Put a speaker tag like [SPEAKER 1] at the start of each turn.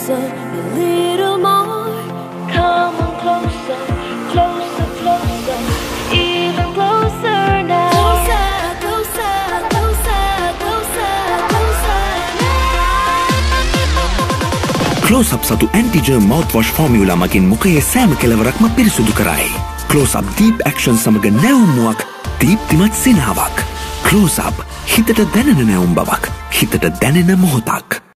[SPEAKER 1] closer, a little more. Come on closer, closer, closer, even closer now. Closer, closer, closer, closer, closer now.
[SPEAKER 2] Close Up සතු anti-germ mouthwash formula මගින් මුඛයේ සෑම කෙළවරක්ම පිරිසුදු කරයි. Close Up deep action සමග නැවුම්මුවක්, දීප්තිමත් සිනහාවක්. Close Up හිතට දැනෙන නැවුම් බවක්, හිතට දැනෙන මොහොතක්.